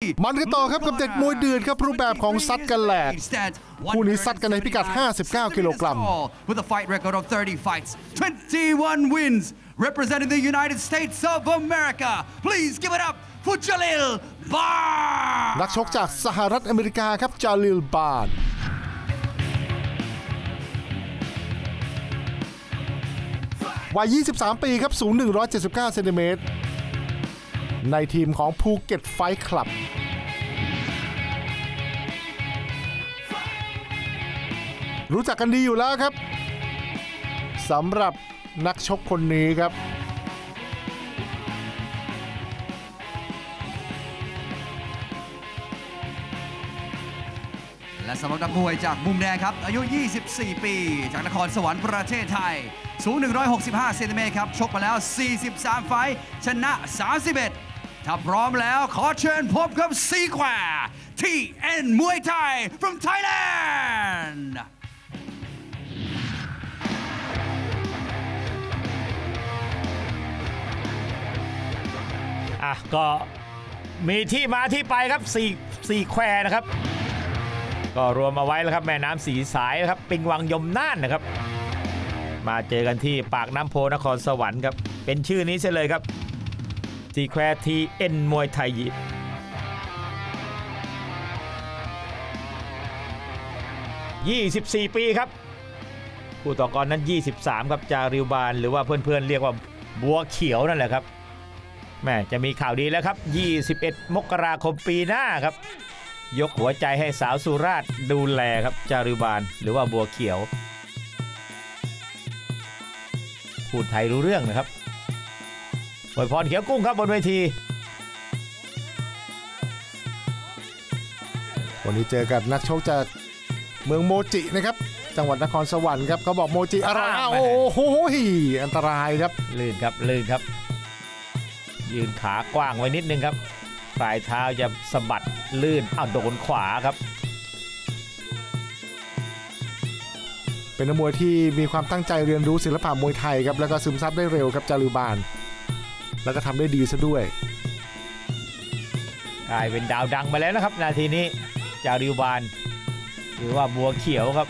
มันกันต่อครับกับเด็กมวยเดือดครับรูปแบบของซัดกันแหลกคู่นี้ซัดกันในพิกัด59 กิโลกรัม With a fight record of 30 fights 21 wins representing the United States of America please give it up for Jalil Bard นักชกจากสหรัฐอเมริกาครับจาลิล บาร์ดวัย23 ปีครับสูง179 เซนติเมตรในทีมของภูเก็ตไฟท์คลับรู้จักกันดีอยู่แล้วครับสำหรับนักชกคนนี้ครับและสำหรับนักมวยจากมุมแดงครับอายุ24 ปีจากนครสวรรค์ประเทศไทยสูง165 เซนติเมตรครับชกมาแล้ว43 ไฟท์ชนะ31ถ้าพร้อมแล้วขอเชิญพบกับซีแควร์ TN มวยไทย from Thailand ก็มีที่มาที่ไปครับ4แควร์นะครับก็รวมมาไว้แล้วครับแม่น้ำสีสายนะครับปิงวังยมน่านนะครับมาเจอกันที่ปากน้ำโพนครสวรรค์ครับเป็นชื่อนี้เสียเลยครับ4แควร์ TN มวยไทย24 ปีครับผู้ต่อกรนั้น23ครับจาริวบานหรือว่าเพื่อนๆเรียกว่าบัวเขียวนั่นแหละครับแม่จะมีข่าวดีแล้วครับ21 มกราคมปีหน้าครับยกหัวใจให้สาวสุราษฎร์ดูแลครับจาริวบานหรือว่าบัวเขียวพูดไทยรู้เรื่องนะครับอวยพรเขียวกุ้งครับบนเวทีวันนี้เจอกับนักชกจากเมืองโมจินะครับจังหวัดนครสวรรค์ครับเขาบอกโมจิอะไรโอ้โหอันตรายครับลื่นครับยืนขากว้างไว้นิดนึงครับปลายเท้าจะสะบัดลื่นโดนขวาครับเป็นนักมวยที่มีความตั้งใจเรียนรู้ศิลปะมวยไทยครับแล้วก็ซึมซับได้เร็วครับจาริวบานแล้วก็ทำได้ดีซะด้วยกลายเป็นดาวดังไปแล้วนะครับนาทีนี้จาริวบานหรือว่าบัวเขียวครับ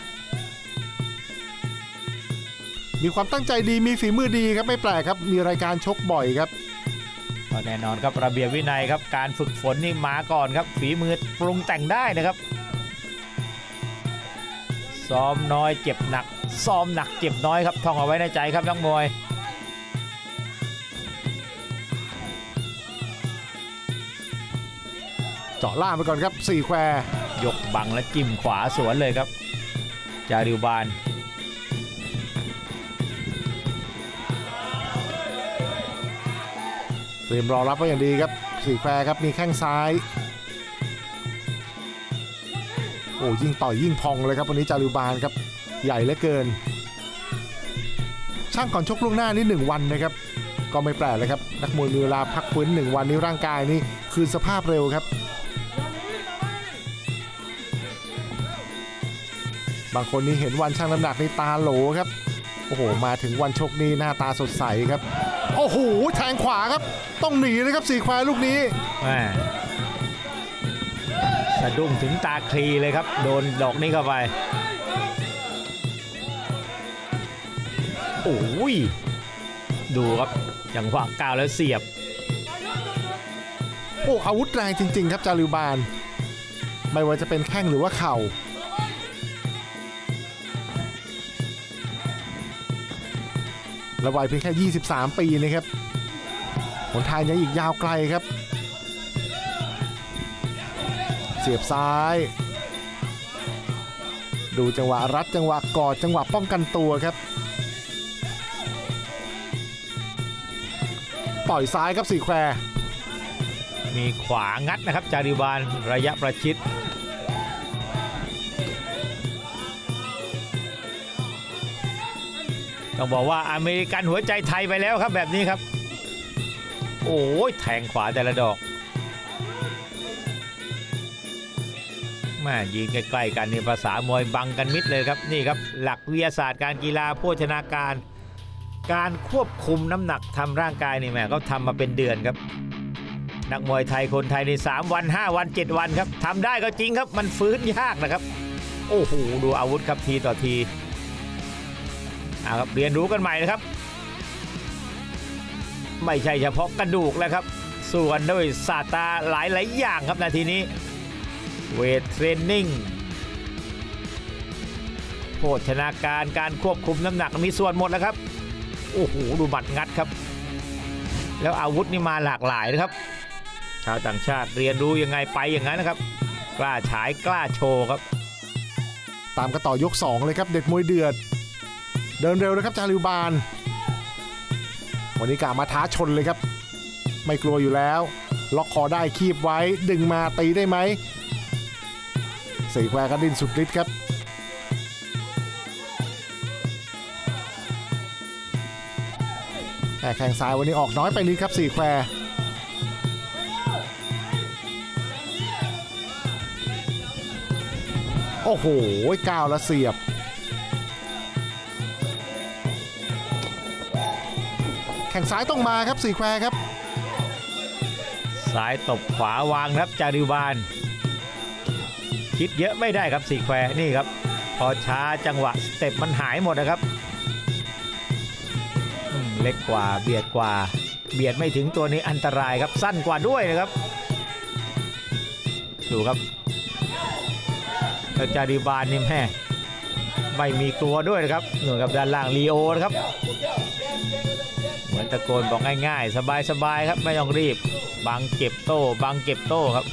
มีความตั้งใจดีมีฝีมือดีครับไม่แปลกครับมีรายการชกบ่อยครับก็แน่นอนครับระเบียบวินัยครับการฝึกฝนนี่มาก่อนครับฝีมือปรุงแต่งได้นะครับซ้อมน้อยเจ็บหนักซ้อมหนักเจ็บน้อยครับท่องเอาไว้ในใจครับนักมวยเจาะล่างไปก่อนครับ4แควร์ยกบังและจิ้มขวาสวนเลยครับจาริวบานเตรียมรอรับไว้อย่างดีครับ4แควร์ครับมีแข้งซ้ายโอ้ยิ่งต่อยยิ่งพองเลยครับวันนี้จาริวบานครับใหญ่เหลือเกินช่างก่อนชกล่วงหน้านี่1วันนะครับก็ไม่แปลกเลยครับนักมวยมีเวลาพักฟื้น1วันนี้ร่างกายนี่คืนสภาพเร็วครับบางคนนี่เห็นวันชั่งน้ำหนักนี่ตาโหลครับโอ้โหมาถึงวันชกนี่หน้าตาสดใสครับโอ้โหแทงขวาครับต้องหนีนะครับ4แควร์ลูกนี้สะดุ้งถึงตาคลีเลยครับโดนดอกนี้เข้าไปโอ้ยดูครับจังหวะก้าวแล้วเสียบโอ้อาวุธแรงจริงๆครับจาริวบานไม่ว่าจะเป็นแข้งหรือว่าเข่าและวัยเพียงแค่23 ปีนะครับหนทางยังอีกยาวไกลครับเสียบซ้ายดูจังหวะรัดจังหวะกอดจังหวะป้องกันตัวครับต่อยซ้ายครับ4แควร์มีขวางัดนะครับจาริวบานระยะประชิดต้องบอกว่าอเมริกันหัวใจไทยไปแล้วครับแบบนี้ครับโอ้ยแทงขวาแต่ละดอกยืนใกล้ๆกันในภาษามวยบังกันมิดเลยครับนี่ครับหลักวิทยาศาสตร์การกีฬาโภชนาการควบคุมน้ำหนักทำร่างกายนี่แม่เขาทำมาเป็นเดือนครับนักมวยไทยคนไทยใน3 วัน 5 วัน 7 วันครับทำได้ก็จริงครับมันฟื้นยากนะครับโอ้โหดูอาวุธครับทีต่อทีครับเรียนรู้กันใหม่นะครับไม่ใช่เฉพาะกระดูกแล้วครับส่วนด้วยศาสตราหลายอย่างครับนาทีนี้เวทเทรนนิ่งโภชนาการการควบคุมน้ำหนักมีส่วนหมดแล้วครับโอ้โหดูบัดงัดครับแล้วอาวุธนี่มาหลากหลายนะครับชาวต่างชาติเรียนรู้ยังไงไปอย่างนั้นนะครับกล้าฉายกล้าโชว์ครับตามกันต่อยก2เลยครับเด็ดมวยเดือดเดินเร็วนะครับจาริวบานวันนี้กะมาท้าชนเลยครับไม่กลัวอยู่แล้วล็อกคอได้คีบไว้ดึงมาตีได้ไหมสี่แควก็ดิ้นสุดฤทธิ์ครับแต่แข้งซ้ายวันนี้ออกน้อยไปนิดครับสี่แควโอ้โหก้าวแล้วเสียบแข้งซ้ายต้องมาครับสี่แควครับซ้ายตบขวาวางครับจาริวบานคิดเยอะไม่ได้ครับสี่แควนี่ครับพอช้าจังหวะสเต็ปมันหายหมดนะครับเล็กกว่าเบียดกว่าเบียดไม่ถึงตัวนี้อันตรายครับสั้นกว่าด้วยนะครับดูครับจาริวบานนี่แม่ไม่มีกลัวด้วยนะครับหน่วยกับด้านล่างลีโอนะครับเหมือนตะโกนบอกง่ายๆสบายๆครับไม่ต้องรีบบังเก็บโต้บังเก็บโต้ครับ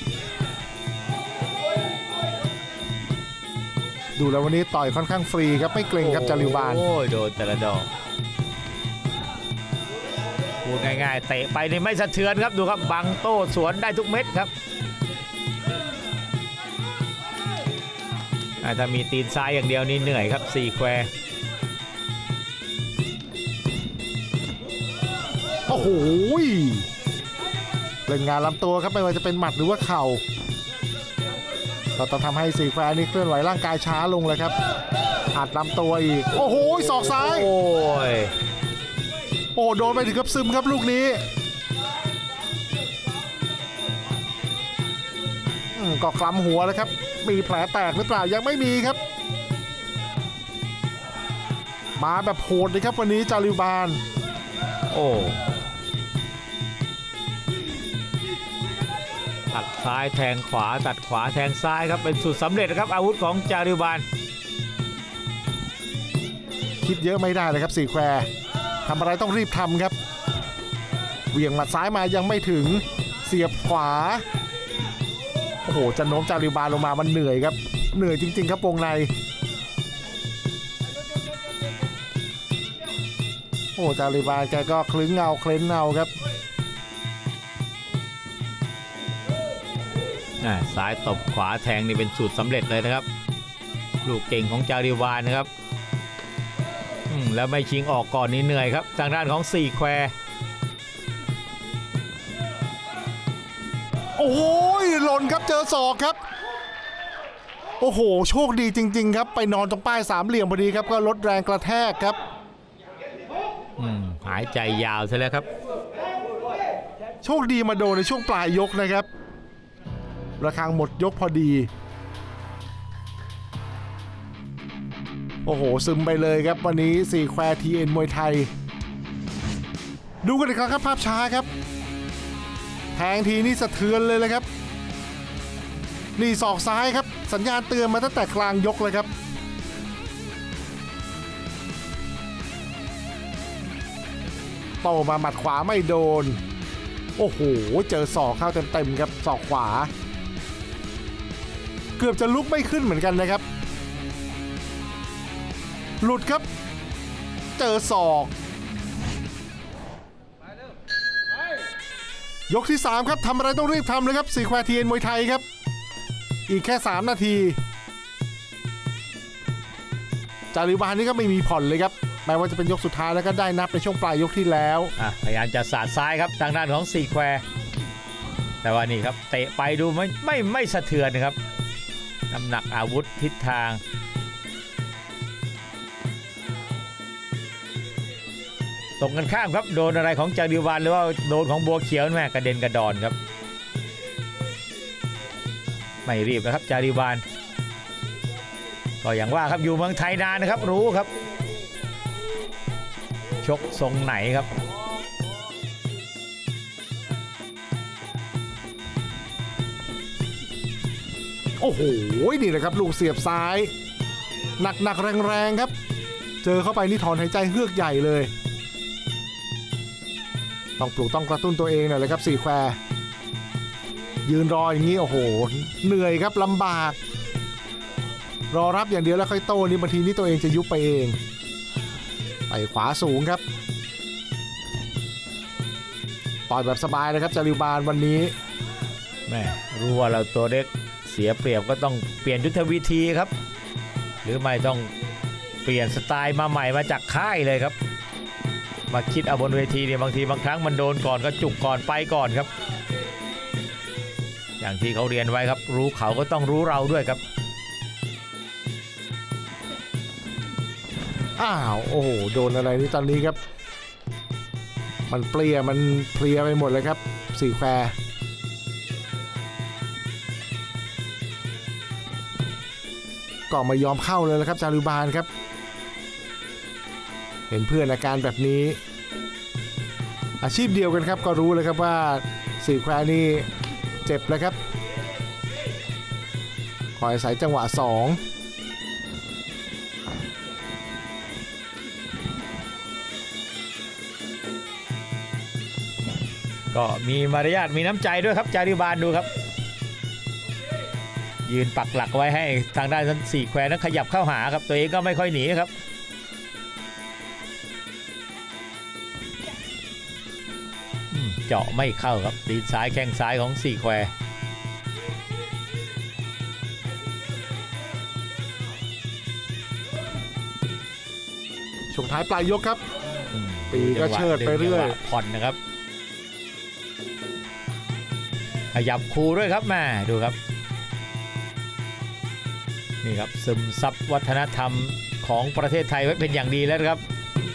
ดูแล้ววันนี้ต่อยค่อนข้างฟรีครับไม่เกรงครับจาริวบานโอ้ยโดนแต่ละดอกพูดง่ายๆเตะไปนี่ไม่สะเทือนครับดูครับบังโต้สวนได้ทุกเม็ดครับถ้ามีตีนซ้ายอย่างเดียวนี่เหนื่อยครับสี่แควโอ้โหเล่นงานลำตัวครับไม่ว่าจะเป็นหมัดหรือว่าเข่าก็ต้องทำให้สี่แควนี่เคลื่อนไหวร่างกายช้าลงเลยครับอัดลำตัวอีกโอ้โหศอกซ้ายโอ้โดนไปถึงกับซึมครับลูกนี้ก็กล้ำหัวแล้วครับมีแผลแตกหรือเปล่ายังไม่มีครับมาแบบโหดเลยครับวันนี้จาริวบานโอ้ตัดซ้ายแทงขวาตัดขวาแทงซ้ายครับเป็นสูตรสำเร็จนะครับอาวุธของจาริวบานคิดเยอะไม่ได้เลยครับสี่แควทำอะไรต้องรีบทำครับเหวี่ยงหมัดซ้ายมายังไม่ถึงเสียบขวาโอ้โหจะโน้มจาริวบานลงมามันเหนื่อยครับเหนื่อยจริงๆครับวงในโอ้จาริวบานแกก็คลึ้งเงาเคล้นเงาครับซ้ายตบขวาแทงนี่เป็นสูตรสำเร็จเลยนะครับลูกเก่งของจาริวบานนะครับแล้วไม่ชิงออกก่อนนี่เหนื่อยครับทางด้านของสี่แควโอ้โหหล่นครับเจอศอกครับโอ้โหโชคดีจริงๆครับไปนอนตรงป้ายสามเหลี่ยมพอดีครับก็ลดแรงกระแทกครับหายใจยาวซะแล้วครับโชคดีมาโดนในช่วงปลายยกนะครับระฆังหมดยกพอดีโอ้โหซึมไปเลยครับวันนี้4แควร์TNมวยไทยดูกันอีกครั้งครับภาพช้าครับแทงทีนี่สะเทือนเลยเลยครับนี่ศอกซ้ายครับสัญญาณเตือนมาตั้งแต่กลางยกเลยครับโตมาหมัดขวาไม่โดนโอ้โหเจอศอกเข้าเต็มๆครับศอกขวาเกือบจะลุกไม่ขึ้นเหมือนกันนะครับหลุดครับเจอศอกยกที่3ครับทำอะไรต้องรีบทำเลยครับ4แควร์TNมวยไทยครับอีกแค่3นาทีจาริวบานนี่ก็ไม่มีผ่อนเลยครับแม้ว่าจะเป็นยกสุดท้ายแล้วก็ได้นับในช่วงปลายยกที่แล้วพยายามจะสาดซ้ายครับทางด้านของสี่แควร์แต่ว่านี่ครับเตะไปดูไม่สะเทือนนะครับน้ำหนักอาวุธทิศทางตรงกันข้ามครับโดนอะไรของจาริวบานหรือว่าโดนของบัวเขียวแม่กระเด็นกระดอนครับไม่รีบนะครับจาริวานก็อย่างว่าครับอยู่เมืองไทยนานนะครับรู้ครับชกทรงไหนครับโอ้โหนี่แหละครับลูกเสียบซ้ายหนักแรงๆครับเจอเข้าไปนี่ถอนหายใจเฮือกใหญ่เลยต้องปลุกต้องกระตุ้นตัวเองหน่อยเลยครับ4แควยืนรออย่างนี้โอ้โหเหนื่อยครับลำบากรอรับอย่างเดียวแล้วค่อยโต้นี่บางทีนี่ตัวเองจะยุบไปเองไปขวาสูงครับต่อยแบบสบายเลยครับจาริวบานวันนี้แม่รู้ว่าเราตัวเล็กเสียเปรียบก็ต้องเปลี่ยนยุทธวิธีครับหรือไม่ต้องเปลี่ยนสไตล์มาใหม่มาจากค่ายเลยครับมาคิดเอาบนเวทีเนี่ยบางทีบางครั้งมันโดนก่อนก็จุกก่อนไปก่อนครับอย่างที่เขาเรียนไว้ครับรู้เขาก็ต้องรู้เราด้วยครับอ้าวโอ้โหโดนอะไรนี่ตอนนี้ครับมันเพลียไปหมดเลยครับ4แควก็ไม่ยอมเข้าเลยนะครับจาริวบานครับเห็นเพื่อนอาการแบบนี้อาชีพเดียวกันครับก็รู้เลยครับว่า4แควนี่เจ็บเลยครับคอยอาศัยจังหวะ2 ก็มีมารยาทมีน้ำใจด้วยครับจาริวบานดูครับยืนปักหลักไว้ให้ทางด้าน4แควนั้นขยับเข้าหาครับตัวเองก็ไม่ค่อยหนีครับเจาะไม่เข้าครับตีนซ้ายแข้งซ้ายของ4แควช่วงท้ายปลายยกครับปีก็เชิดไปเรื่อยผ่อนนะครับขยับคูด้วยครับแม่ดูครับนี่ครับซึมซับวัฒนธรรมของประเทศไทยไว้เป็นอย่างดีแล้วครับ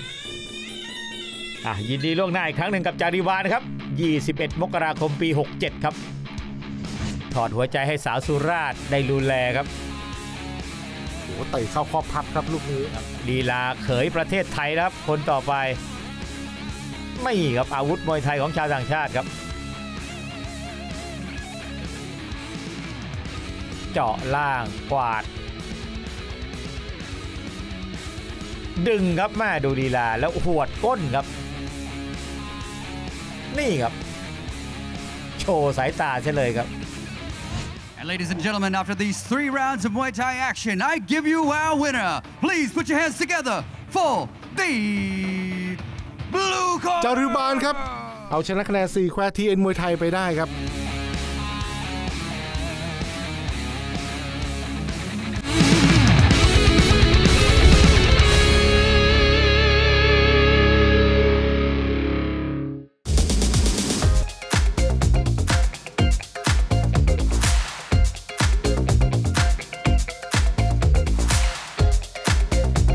ยินดีล่วงหน้าอีกครั้งหนึ่งกับจาริวานครับ21 มกราคมปี 67ครับถอดหัวใจให้สาวสุราษฎร์ได้ดูแลครับโอ้เตะเข้าครอบพับครับลูกนี้ลีลาเขยประเทศไทยครับคนต่อไปไม่ครับอาวุธมวยไทยของชาวต่างชาติครับเจาะล่างกวาดดึงครับแม่ดูลีลาแล้วหวดก้นครับนี่ครับโชว์สายตาใช่เลยครับ And ladies and gentlemen, after these 3 rounds of Muay Thai action, I give you our winner. Please put your hands together for the blue corner. จาริวบานครับเอาชนะคะแนน4แคว TN มวยไทยไปได้ครับ